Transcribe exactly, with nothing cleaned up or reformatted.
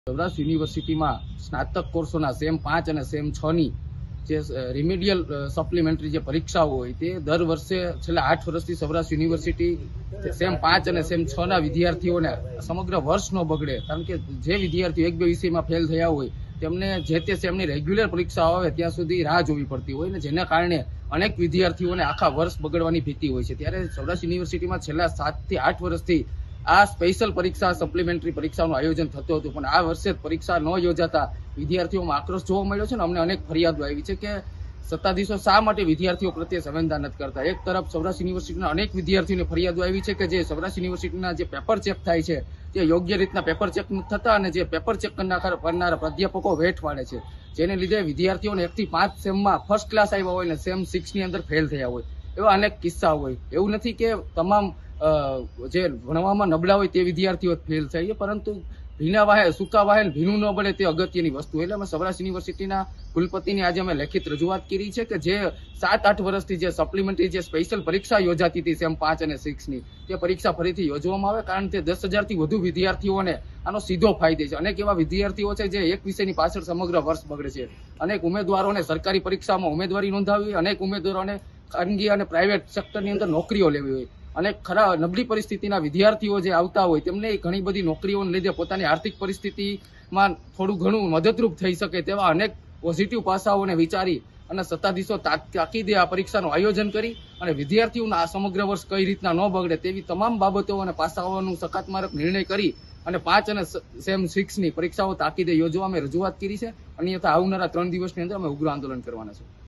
સૌરાષ્ટ્ર યુનિવર્સિટીમાં સ્નાતક કોર્સોના સેમ પાંચ અને સેમ છ ની જે રિમેડિયલ સપ્લિમેન્ટરી જે પરીક્ષાઓ હોય તે દર વર્ષે છેલ્લા આઠ વર્ષથી સૌરાષ્ટ્ર યુનિવર્સિટી સેમ પાંચ અને સેમ છ ના વિદ્યાર્થીઓને સમગ્ર વર્ષ ન બગડે, કારણ કે જે વિદ્યાર્થીઓ એક બે વિષયમાં ફેલ થયા હોય તેમને જે તે સેમની રેગ્યુલર પરીક્ષાઓ આવે ત્યાં સુધી રાહ જોવી પડતી હોય ને, જેના કારણે અનેક વિદ્યાર્થીઓને આખા વર્ષ બગડવાની ભીતિ હોય છે. ત્યારે સૌરાષ્ટ્ર યુનિવર્સિટીમાં છેલ્લા સાત થી આઠ વર્ષથી આ સ્પેશિયલ પરીક્ષા સપ્લિમેન્ટરી પરીક્ષાનું આયોજન થતું હતું, પણ આ વર્ષે પરીક્ષા ન યોજાતા વિદ્યાર્થીઓમાં આક્રોશ જોવા મળ્યો છે ને અમને અનેક ફરિયાદો આવી છે કે સત્તાધીશો શા માટે વિદ્યાર્થીઓ પ્રત્યે સંવેદના નથી કરતા. એક તરફ સૌરાષ્ટ્ર યુનિવર્સિટીના અનેક વિદ્યાર્થીઓને ફરિયાદો આવી છે કે જે સૌરાષ્ટ્ર યુનિવર્સિટીના જે પેપર ચેક થાય છે તે યોગ્ય રીતના પેપર ચેક નથી થતા અને જે પેપર ચેક કરનારા પ્રાધ્યાપકો વેઠ પાડે છે, જેને લીધે વિદ્યાર્થીઓને એક થી પાંચ સેમમાં ફર્સ્ટ ક્લાસ આવ્યા હોય ને સેમ સિક્સ ની અંદર ફેલ થયા હોય, એવા અનેક કિસ્સા હોય. એવું નથી કે તમામ જે ભણવામાં નબળા હોય તે વિદ્યાર્થીઓ ફેલ થાય, પરંતુ ભીના વાહે સૂકા વાહે ભીનું ન બળે તે અગત્યની વસ્તુ. એટલે અમે સૌરાષ્ટ્ર યુનિવર્સિટીના કુલપતિની આજે અમે લેખિત રજૂઆત કરી છે કે જે સાત આઠ વર્ષથી જે સપ્લિમેન્ટરી જે સ્પેશિયલ પરીક્ષા યોજાતી હતી સેમ પાંચ અને સિક્સ ની, તે પરીક્ષા ફરીથી યોજવામાં આવે, કારણ કે દસ હજાર થી વધુ વિદ્યાર્થીઓને આનો સીધો ફાયદો છે. અનેક એવા વિદ્યાર્થીઓ છે જે એક વિષયની પાછળ સમગ્ર વર્ષ બગડે છે. અનેક ઉમેદવારોને સરકારી પરીક્ષામાં ઉમેદવારી નોંધાવી, અનેક ઉમેદવારોને ખાનગી અને પ્રાઇવેટ સેક્ટરની અંદર નોકરીઓ લેવી હોય, અને ખરા નબળી પરિસ્થિતિના વિદ્યાર્થીઓ જે આવતા હોય તેમને ઘણી બધી નોકરીઓને લીધે પોતાની આર્થિક પરિસ્થિતિમાં થોડું ઘણું મદદરૂપ થઈ શકે તેવા અનેક પોઝિટિવ પાસાઓને વિચારી અને સત્તાધીશો તાકીદે આ પરીક્ષાનું આયોજન કરી અને વિદ્યાર્થીઓના આ સમગ્ર વર્ષ કઈ રીતના ન બગડે તેવી તમામ બાબતો અને પાસાઓનું સકારાત્મક નિર્ણય કરી અને પાંચ અને સેમ સિક્સ ની પરીક્ષાઓ તાકીદે યોજવા અમે રજૂઆત કરી છે. અન્યથા આવનારા ત્રણ દિવસની અંદર અમે ઉગ્ર આંદોલન કરવાના છે.